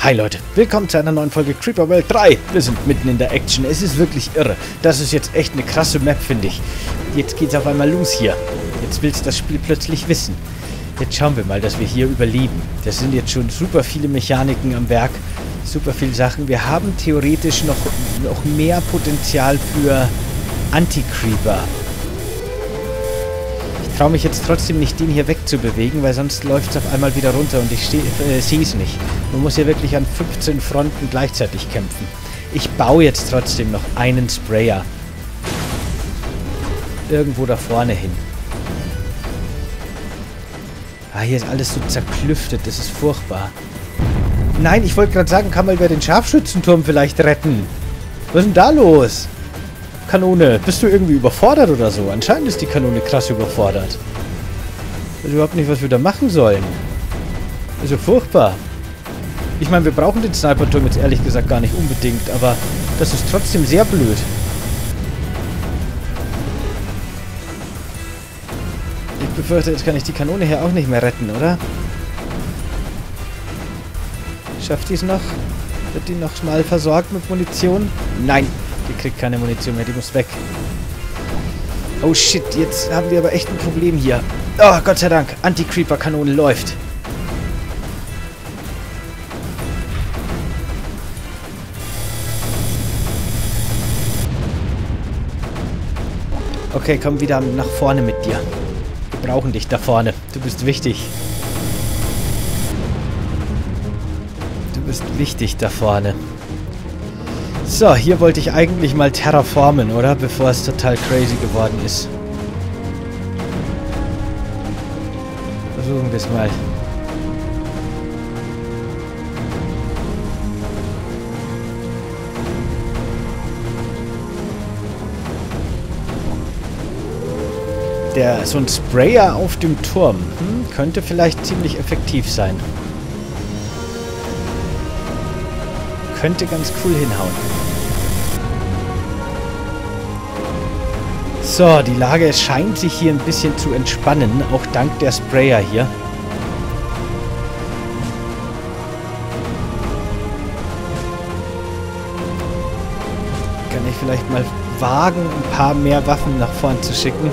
Hi Leute, willkommen zu einer neuen Folge Creeper World 3. Wir sind mitten in der Action. Es ist wirklich irre. Das ist jetzt echt eine krasse Map, finde ich. Jetzt geht's auf einmal los hier. Jetzt will's das Spiel plötzlich wissen. Jetzt schauen wir mal, dass wir hier überleben. Das sind jetzt schon super viele Mechaniken am Werk. Super viele Sachen. Wir haben theoretisch noch mehr Potenzial für Anti-Creeper. Ich traue mich jetzt trotzdem nicht, den hier wegzubewegen, weil sonst läuft es auf einmal wieder runter und ich sehe es nicht. Man muss ja wirklich an 15 Fronten gleichzeitig kämpfen. Ich baue jetzt trotzdem noch einen Sprayer. Irgendwo da vorne hin. Ah, hier ist alles so zerklüftet, das ist furchtbar. Nein, ich wollte gerade sagen, kann man über den Scharfschützenturm vielleicht retten. Was ist denn da los? Kanone, bist du irgendwie überfordert oder so? Anscheinend ist die Kanone krass überfordert. Ich weiß überhaupt nicht, was wir da machen sollen. Das ist ja furchtbar. Ich meine, wir brauchen den Sniperturm jetzt ehrlich gesagt gar nicht unbedingt, aber das ist trotzdem sehr blöd. Ich befürchte, jetzt kann ich die Kanone hier auch nicht mehr retten, oder? Schafft die es noch? Wird die noch mal versorgt mit Munition? Nein, die kriegt keine Munition mehr, die muss weg. Oh shit, jetzt haben wir aber echt ein Problem hier. Oh, Gott sei Dank, Anti-Creeper-Kanone läuft. Okay, komm wieder nach vorne mit dir. Wir brauchen dich da vorne. Du bist wichtig. Du bist wichtig da vorne. So, hier wollte ich eigentlich mal terraformen, oder? Bevor es total crazy geworden ist. Versuchen wir es mal. So ein Sprayer auf dem Turm könnte vielleicht ziemlich effektiv sein. Könnte ganz cool hinhauen. So, die Lage scheint sich hier ein bisschen zu entspannen, auch dank der Sprayer hier. Kann ich vielleicht mal wagen, ein paar mehr Waffen nach vorn zu schicken.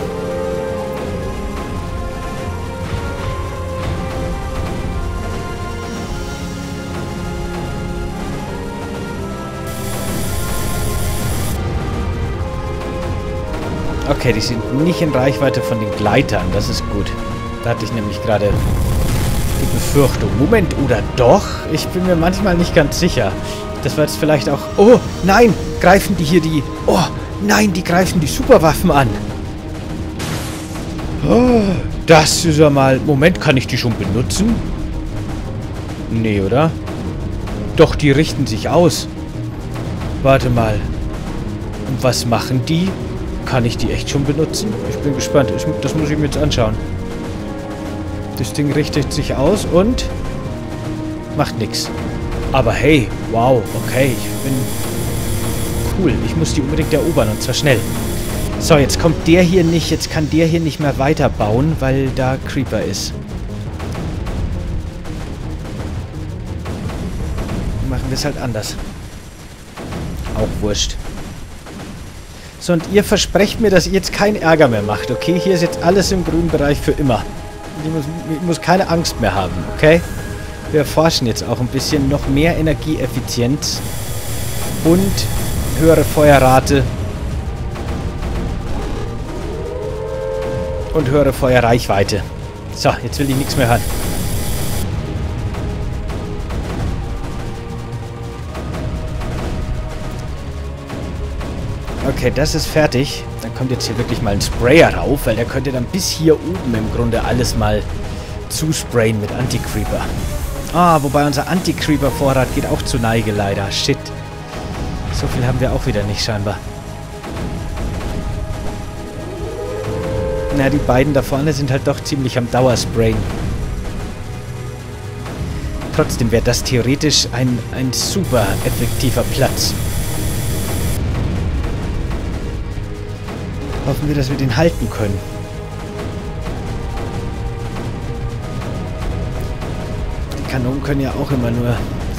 Okay, die sind nicht in Reichweite von den Gleitern. Das ist gut. Da hatte ich nämlich gerade die Befürchtung. Moment, oder doch? Ich bin mir manchmal nicht ganz sicher. Das war jetzt vielleicht auch... Oh, nein! Greifen die hier die... Oh, nein, die greifen die Superwaffen an. Oh, das ist ja mal... Moment, kann ich die schon benutzen? Nee, oder? Doch, die richten sich aus. Warte mal. Und was machen die? Kann ich die echt schon benutzen? Ich bin gespannt. Das muss ich mir jetzt anschauen. Das Ding richtet sich aus und macht nichts. Aber hey, wow, okay, ich bin cool. Ich muss die unbedingt erobern und zwar schnell. So, jetzt kommt der hier nicht. Jetzt kann der hier nicht mehr weiterbauen, weil da Creeper ist. Machen wir es halt anders. Auch wurscht. So, und ihr versprecht mir, dass ihr jetzt keinen Ärger mehr macht, okay? Hier ist jetzt alles im grünen Bereich für immer. Ich muss keine Angst mehr haben, okay? Wir erforschen jetzt auch ein bisschen noch mehr Energieeffizienz und höhere Feuerrate und höhere Feuerreichweite. So, jetzt will ich nichts mehr hören. Okay, das ist fertig. Dann kommt jetzt hier wirklich mal ein Sprayer rauf, weil der könnte dann bis hier oben im Grunde alles mal zusprayen mit Anti-Creeper. Ah, wobei unser Anti-Creeper-Vorrat geht auch zu Neige leider. Shit. So viel haben wir auch wieder nicht scheinbar. Na, die beiden da vorne sind halt doch ziemlich am Dauersprayen. Trotzdem wäre das theoretisch ein super effektiver Platz. Hoffen wir, dass wir den halten können. Die Kanonen können ja auch immer nur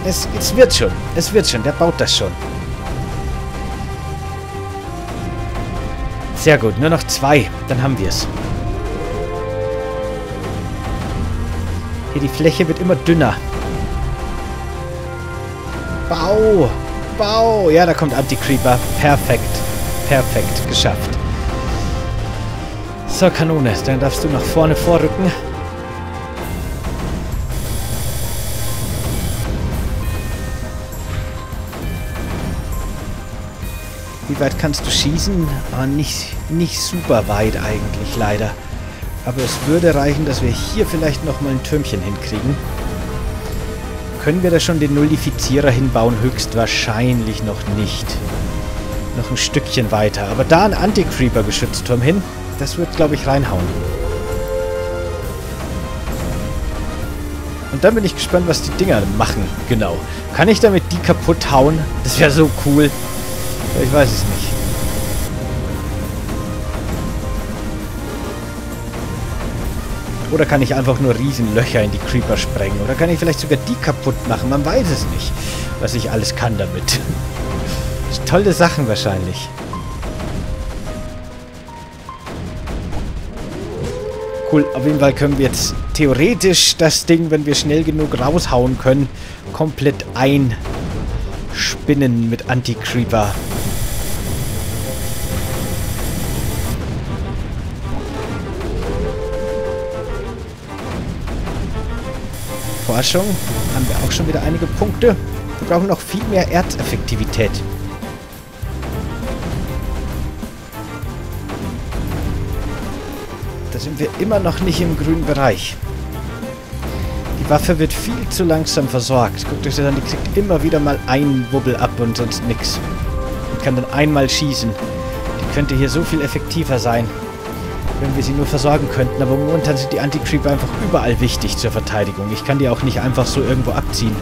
Es wird schon. Es wird schon. Der baut das schon. Sehr gut. Nur noch 2. Dann haben wir es. Hier, die Fläche wird immer dünner. Bau! Bau! Ja, da kommt Anti-Creeper. Perfekt. Perfekt. Geschafft. So, Kanone. Dann darfst du nach vorne vorrücken. Wie weit kannst du schießen? Ah, nicht super weit eigentlich, leider. Aber es würde reichen, dass wir hier vielleicht nochmal ein Türmchen hinkriegen. Können wir da schon den Nullifizierer hinbauen? Höchstwahrscheinlich noch nicht. Noch ein Stückchen weiter. Aber da ein Anti-Creeper-Geschützturm hin, das wird, glaube ich, reinhauen. Und dann bin ich gespannt, was die Dinger machen. Genau. Kann ich damit die kaputt hauen? Das wäre so cool. Ich weiß es nicht. Oder kann ich einfach nur Riesenlöcher in die Creeper sprengen? Oder kann ich vielleicht sogar die kaputt machen? Man weiß es nicht, was ich alles kann damit. Tolle Sachen wahrscheinlich. Cool, auf jeden Fall können wir jetzt theoretisch das Ding, wenn wir schnell genug raushauen können, komplett einspinnen mit Anti-Creeper. Forschung haben wir auch schon wieder einige Punkte. Wir brauchen noch viel mehr Erzeffektivität. Da sind wir immer noch nicht im grünen Bereich. Die Waffe wird viel zu langsam versorgt. Guckt euch das an, die kriegt immer wieder mal einen Wubbel ab und sonst nix. Die kann dann einmal schießen. Die könnte hier so viel effektiver sein, wenn wir sie nur versorgen könnten. Aber momentan sind die Anti-Creeper einfach überall wichtig zur Verteidigung. Ich kann die auch nicht einfach so irgendwo abziehen.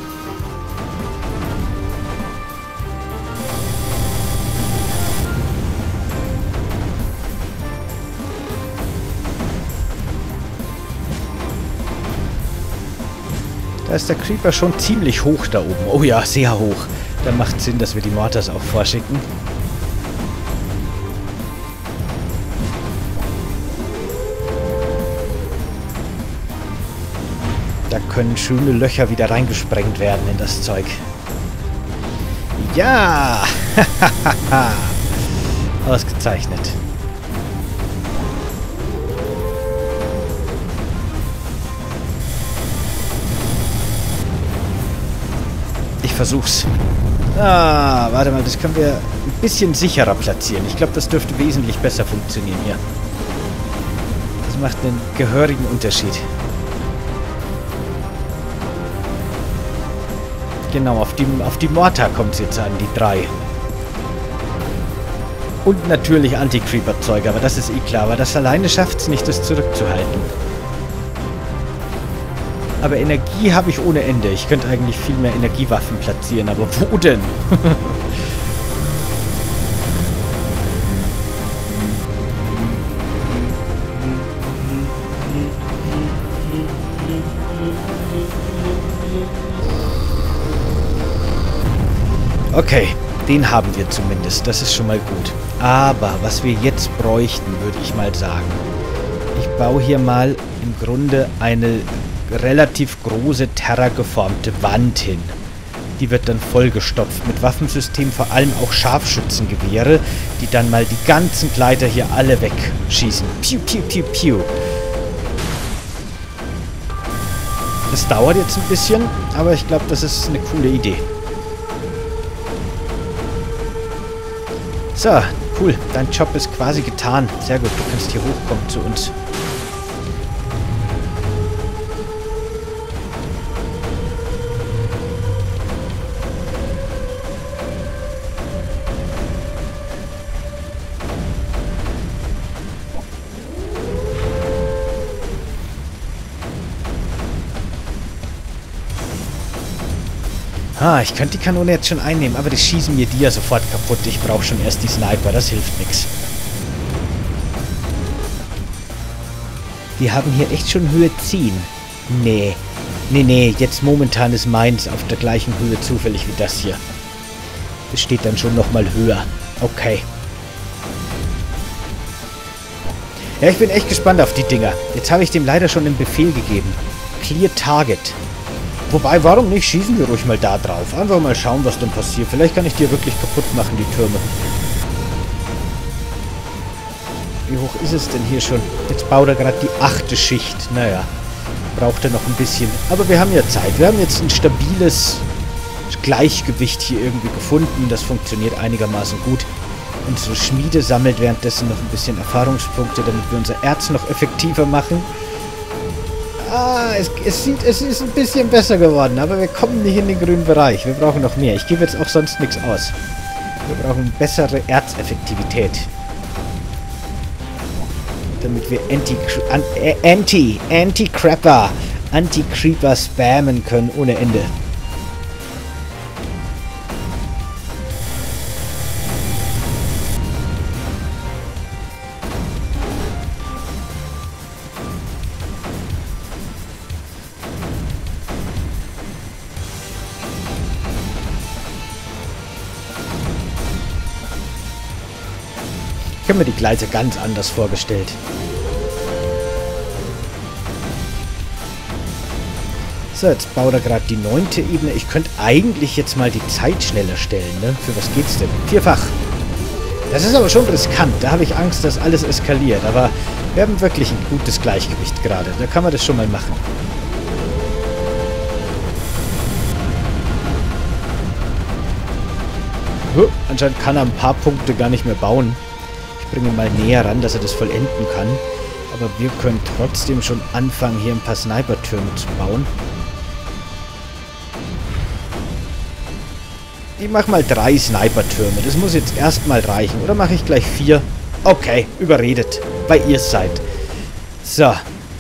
Da ist der Creeper schon ziemlich hoch da oben. Oh ja, sehr hoch. Dann macht Sinn, dass wir die Mortars auch vorschicken. Da können schöne Löcher wieder reingesprengt werden in das Zeug. Ja! Ausgezeichnet. Ich versuch's. Ah, warte mal, das können wir ein bisschen sicherer platzieren. Ich glaube, das dürfte wesentlich besser funktionieren hier. Das macht einen gehörigen Unterschied. Genau, auf die Mortar kommt es jetzt an, die 3. Und natürlich Anti-Creeper-Zeug, aber das ist eh klar. Aber das alleine schafft es nicht, das zurückzuhalten. Aber Energie habe ich ohne Ende. Ich könnte eigentlich viel mehr Energiewaffen platzieren, aber wo denn? Okay, den haben wir zumindest. Das ist schon mal gut. Aber was wir jetzt bräuchten, würde ich mal sagen. Ich baue hier mal im Grunde eine relativ große terrageformte Wand hin. Die wird dann vollgestopft mit Waffensystemen, vor allem auch Scharfschützengewehre, die dann mal die ganzen Gleiter hier alle wegschießen. Piu, piu, piu, piu. Das dauert jetzt ein bisschen, aber ich glaube, das ist eine coole Idee. So, cool. Dein Job ist quasi getan. Sehr gut, du kannst hier hochkommen zu uns. Ah, ich könnte die Kanone jetzt schon einnehmen, aber die schießen mir die ja sofort kaputt. Ich brauche schon erst die Sniper, das hilft nichts. Die haben hier echt schon Höhe 10. Nee, Nee, nee, jetzt momentan ist meins auf der gleichen Höhe zufällig wie das hier. Das steht dann schon nochmal höher. Okay. Ja, ich bin echt gespannt auf die Dinger. Jetzt habe ich dem leider schon einen Befehl gegeben. Clear Target. Wobei, warum nicht? Schießen wir ruhig mal da drauf. Einfach mal schauen, was dann passiert. Vielleicht kann ich die wirklich kaputt machen, die Türme. Wie hoch ist es denn hier schon? Jetzt baut er gerade die 8. Schicht. Naja, braucht er noch ein bisschen. Aber wir haben ja Zeit. Wir haben jetzt ein stabiles Gleichgewicht hier irgendwie gefunden. Das funktioniert einigermaßen gut. Unsere Schmiede sammelt währenddessen noch ein bisschen Erfahrungspunkte, damit wir unser Erz noch effektiver machen. Ah, es ist ein bisschen besser geworden, aber wir kommen nicht in den grünen Bereich. Wir brauchen noch mehr. Ich gebe jetzt auch sonst nichts aus. Wir brauchen bessere Erzeffektivität. Damit wir Anti-Creeper spammen können ohne Ende. Ich habe mir die Gleise ganz anders vorgestellt. So, jetzt baut er gerade die 9. Ebene. Ich könnte eigentlich jetzt mal die Zeit schneller stellen, ne? Für was geht's denn? 4-fach. Das ist aber schon riskant. Da habe ich Angst, dass alles eskaliert. Aber wir haben wirklich ein gutes Gleichgewicht gerade. Da kann man das schon mal machen. Anscheinend kann er ein paar Punkte gar nicht mehr bauen. Ich bringe ihn mal näher ran, dass er das vollenden kann. Aber wir können trotzdem schon anfangen, hier ein paar Sniper-Türme zu bauen. Ich mache mal 3 Sniper-Türme. Das muss jetzt erstmal reichen. Oder mache ich gleich 4? Okay, überredet. Weil ihr es seid. So.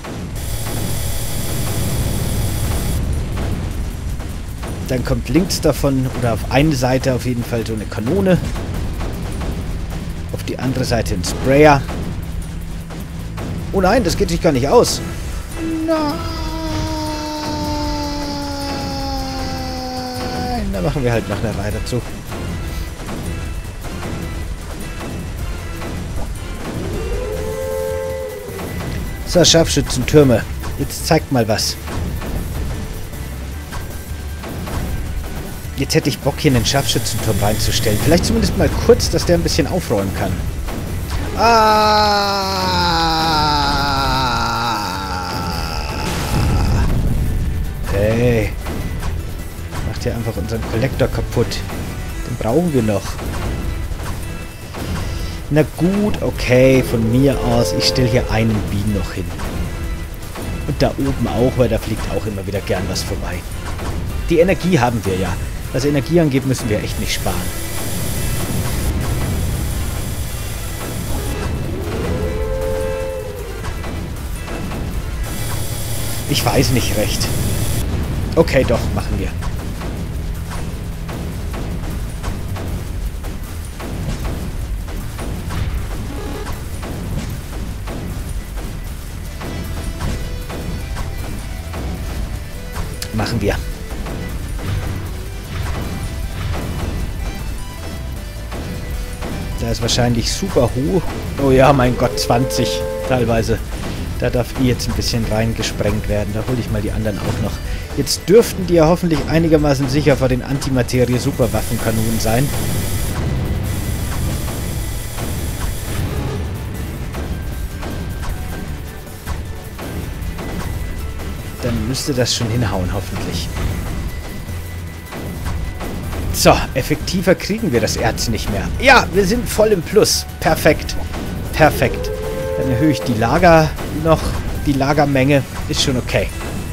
Dann kommt links davon, oder auf eine Seite auf jeden Fall so eine Kanone. Auf die andere Seite ein Sprayer. Oh nein, das geht sich gar nicht aus. Nein. Da machen wir halt noch eine Reihe dazu. So, Scharfschützentürme. Jetzt zeigt mal was. Jetzt hätte ich Bock, hier einen Scharfschützenturm reinzustellen. Vielleicht zumindest mal kurz, dass der ein bisschen aufräumen kann. Hey. Macht ja einfach unseren Kollektor kaputt. Den brauchen wir noch. Na gut, okay. Von mir aus. Ich stelle hier einen Bienen noch hin. Und da oben auch, weil da fliegt auch immer wieder gern was vorbei. Die Energie haben wir ja. Was Energie angeht, müssen wir echt nicht sparen. Ich weiß nicht recht. Okay, doch, machen wir. Machen wir. Da ist wahrscheinlich super hoch. Oh ja, mein Gott, 20 teilweise. Da darf jetzt ein bisschen reingesprengt werden. Da hole ich mal die anderen auch noch. Jetzt dürften die ja hoffentlich einigermaßen sicher vor den Antimaterie-Superwaffenkanonen sein. Dann müsste das schon hinhauen, hoffentlich. So, effektiver kriegen wir das Erz nicht mehr. Ja, wir sind voll im Plus. Perfekt. Perfekt. Dann erhöhe ich die Lager noch. Die Lagermenge ist schon okay.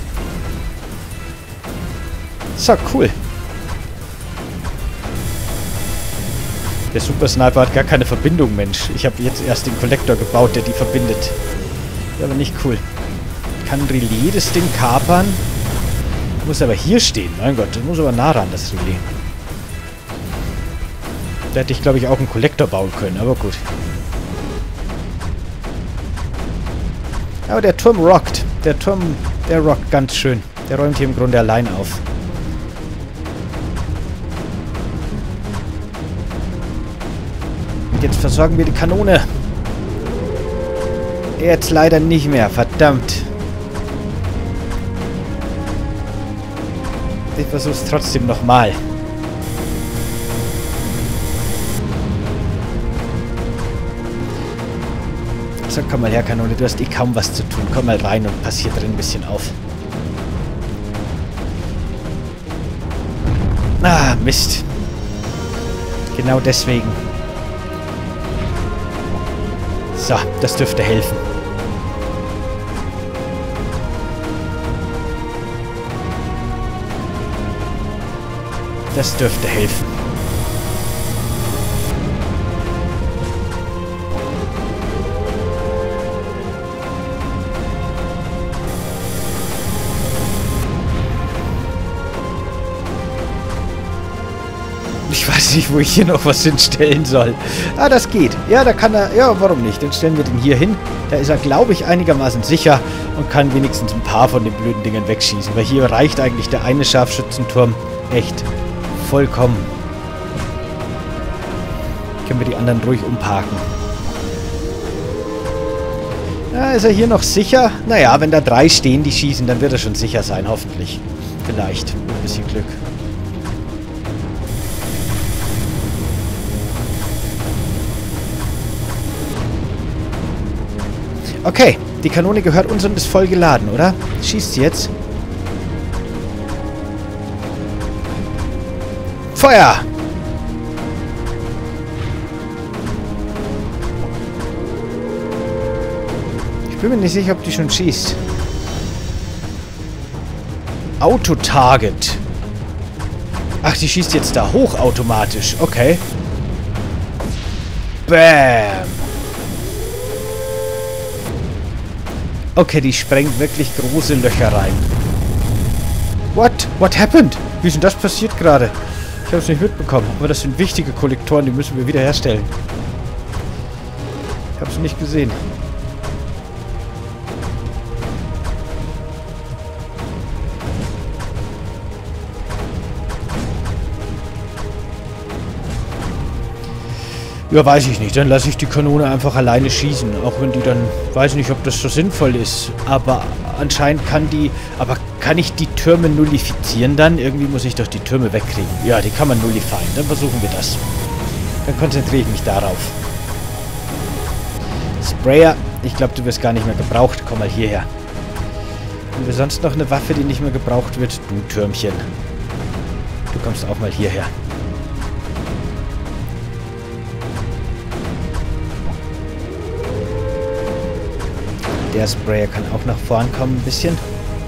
So, cool. Der Super Sniper hat gar keine Verbindung, Mensch. Ich habe jetzt erst den Kollektor gebaut, der die verbindet. Ist aber nicht cool. Kann ein Relais das Ding kapern? Muss aber hier stehen. Mein Gott, das muss aber nah ran, das Relais. Da hätte ich, glaube ich, auch einen Kollektor bauen können, aber gut. Aber der Turm rockt. Der Turm, der rockt ganz schön. Der räumt hier im Grunde allein auf. Und jetzt versorgen wir die Kanone. Jetzt leider nicht mehr, verdammt. Ich versuch's trotzdem nochmal. So, komm mal her, Kanone, du hast eh kaum was zu tun. Komm mal rein und pass hier drin ein bisschen auf. Ah, Mist. Genau deswegen. So, das dürfte helfen. Das dürfte helfen. Ich weiß nicht, wo ich hier noch was hinstellen soll. Ah, das geht. Ja, da kann er... Ja, warum nicht? Dann stellen wir den hier hin. Da ist er, glaube ich, einigermaßen sicher und kann wenigstens ein paar von den blöden Dingen wegschießen. Weil hier reicht eigentlich der eine Scharfschützenturm echt vollkommen. Können wir die anderen ruhig umparken. Ja, ist er hier noch sicher? Naja, wenn da 3 stehen, die schießen, dann wird er schon sicher sein, hoffentlich. Vielleicht. Mit ein bisschen Glück. Okay, die Kanone gehört uns und ist voll geladen, oder? Schießt sie jetzt. Feuer! Ich bin mir nicht sicher, ob die schon schießt. Auto-Target. Ach, die schießt jetzt da hoch automatisch. Okay. Bam! Okay, die sprengt wirklich große Löcher rein. What? What happened? Wie ist denn das passiert gerade? Ich habe es nicht mitbekommen. Aber das sind wichtige Kollektoren, die müssen wir wiederherstellen. Ich habe es nicht gesehen. Ja, weiß ich nicht. Dann lasse ich die Kanone einfach alleine schießen. Auch wenn die dann... Weiß nicht, ob das so sinnvoll ist. Aber anscheinend kann die... Aber kann ich die Türme nullifizieren dann? Irgendwie muss ich doch die Türme wegkriegen. Ja, die kann man nullifizieren. Dann versuchen wir das. Dann konzentriere ich mich darauf. Sprayer. Ich glaube, du wirst gar nicht mehr gebraucht. Komm mal hierher. Haben wir sonst noch eine Waffe, die nicht mehr gebraucht wird? Du, Türmchen. Du kommst auch mal hierher. Der Sprayer kann auch nach vorn kommen ein bisschen.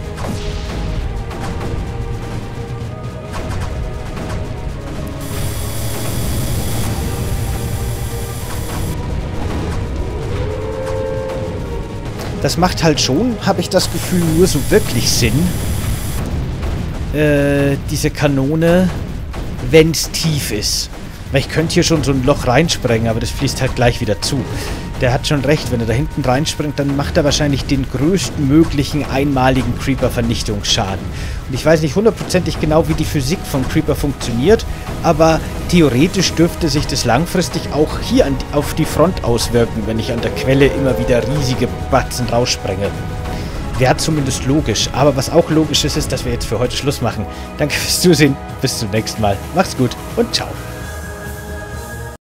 Das macht halt schon, habe ich das Gefühl, nur so wirklich Sinn. Diese Kanone, wenn es tief ist. Weil ich könnte hier schon so ein Loch reinsprengen, aber das fließt halt gleich wieder zu. Der hat schon recht, wenn er da hinten reinspringt, dann macht er wahrscheinlich den größten möglichen einmaligen Creeper-Vernichtungsschaden. Und ich weiß nicht hundertprozentig genau, wie die Physik von Creeper funktioniert, aber theoretisch dürfte sich das langfristig auch hier auf die Front auswirken, wenn ich an der Quelle immer wieder riesige Batzen raussprenge. Wäre zumindest logisch, aber was auch logisch ist, ist, dass wir jetzt für heute Schluss machen. Danke fürs Zusehen, bis zum nächsten Mal. Macht's gut und ciao.